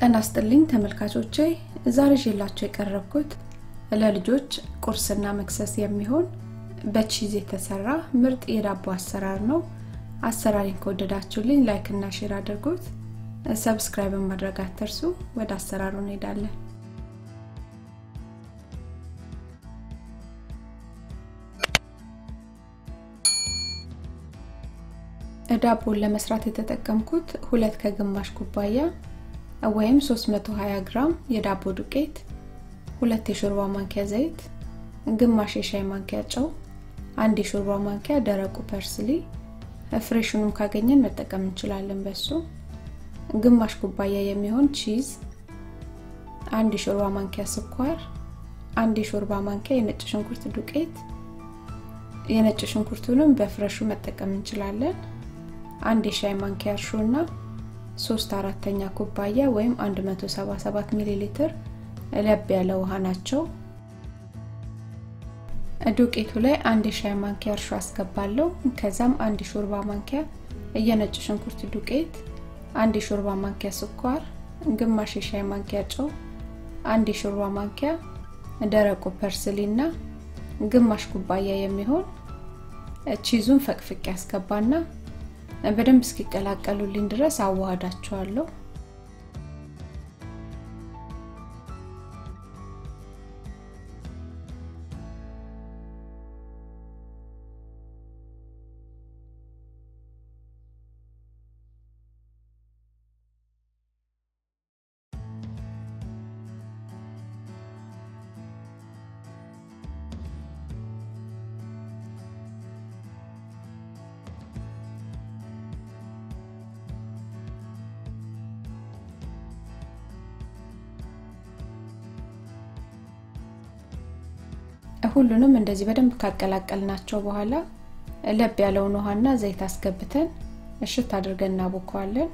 ጤና ይስጥልኝ ተመልካቾቼ ዛሬ ይዤላችሁ የቀረብኩት ለልጆች ቁርስና መክሰስ የሚሆን በቺዝ የተሰራ ምርጥ የዳቦ አሰራር ነው። አሰራሩን ከወደዳችሁልኝ ላይክ እና ሼር አድርጉት። ሰብስክራይብ ማድረግ አትርሱ። ወደ አሰራሩ እንሄዳለን። ዳቦን ለመስራት የተጠቀምኩት 2 ከግማሽ ኩባያ ወይም 320 ግራም የዳቦ ዱቄት 2 የሾርባ ማንኪያ ዘይት ግማሽ የሻይ ማንኪያ ጨው 1 የሾርባ ማንኪያ ደረቁ ፐርስሊ ፍሬሹንም ካገኘን መጠቀም እንችላለን በሱ ግማሽ ኩባያ የሚሆን ቺዝ 1 የሾርባ ማንኪያ ስኳር 1 የሾርባ ማንኪያ የነጭ ሽንኩርት ዱቄት የነጭ ሽንኩርቱንም በፍሬሹ መጠቀም እንችላለን 1 የሻይ ማንኪያ እርሾና 3/4 ኩባያ ወይም 177 ሚሊ ሊትር ለብ ያለ ውሃ ናቸው። ዱቄቱ ላይ 1 የሻይ ማንኪያ እርሾ አስገባለሁ። ከዛም 1 ሾርባ ማንኪያ የነጭ ሽንኩርት ዱቄት 1 ሾርባ ማንኪያ ስኳር ግማሽ የሻይ ማንኪያ ጨው 1 ሾርባ ማንኪያ ደረቁ ፐርስሊና ግማሽ ኩባያ የሚሆን ቺዙን ፈቅፍቄ አስገባና በደንብ እስኪቀላቀሉልኝ ድረስ አዋሃዳቸዋለሁ። ሁሉንም እንደዚህ በደንብ ካቀላቀልናቸው በኋላ ለብ ያለውን ውሃና ዘይት አስገብተን እሽት አድርገን እናቦካዋለን።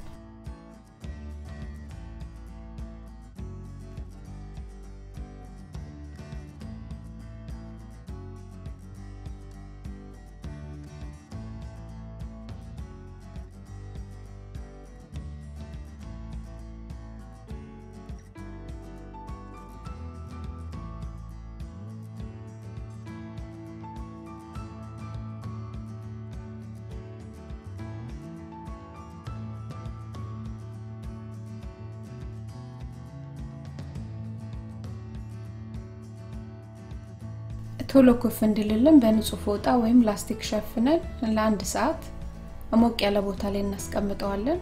ቶሎ ኩፍ እንዲልልን በንጹህ ፎጣ ወይም ላስቲክ ሸፍነን ለ1 ሰዓት ሞቅ ያለ ቦታ ላይ እናስቀምጠዋለን።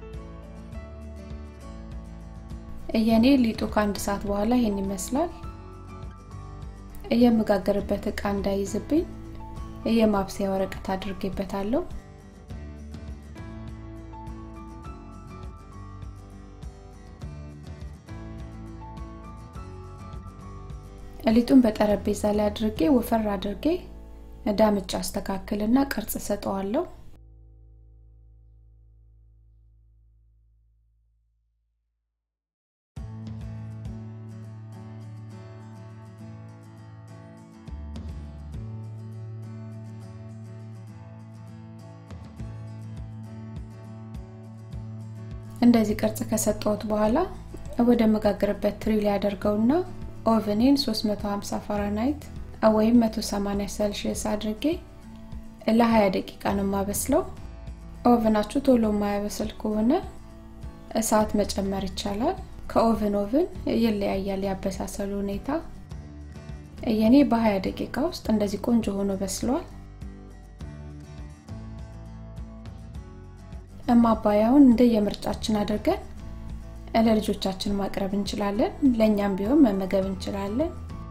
የኔ ሊጡ ከ1 ሰዓት በኋላ ይሄን ይመስላል። የምጋገርበት እቃ እንዳይዝብኝ የማብሰያ ወረቀት አድርጌበታለሁ። ሊጡን በጠረጴዛ ላይ አድርጌ ወፈር አድርጌ ዳምጫ አስተካክልና ቅርጽ ሰጠዋለሁ። እንደዚህ ቅርጽ ከሰጠሁት በኋላ ወደ መጋገርበት ትሪ ላይ አደርገውና ኦቨንን 350 ፋራናይት ወይም 180 ሴልሺየስ አድርጌ ለ20 ደቂቃ ነው ማበስለው። ኦቨናችሁ ቶሎ ማያበስል ከሆነ እሳት መጨመር ይቻላል። ከኦቨን ይለያያል ያበሳሰሉ ሁኔታ። የኔ በ20 ደቂቃ ውስጥ እንደዚህ ቆንጆ ሆኖ በስሏል። ማባያውን እንደየምርጫችን አድርገን ለልጆቻችን ማቅረብ እንችላለን። ለኛም ቢሆን መመገብ እንችላለን።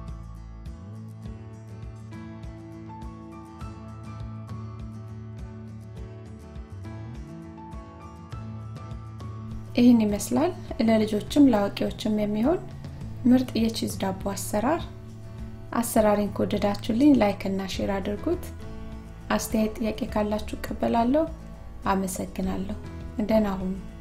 ይሄን ይመስላል ለልጆችም ለአዋቂዎችም የሚሆን ምርጥ የቺዝ ዳቦ አሰራር። አሰራሩን ከወደዳችሁልኝ ላይክ እና ሼር አድርጉት። አስተያየት ጥያቄ ካላችሁ እቀበላለሁ። አመሰግናለሁ። ደህና ሁኑ።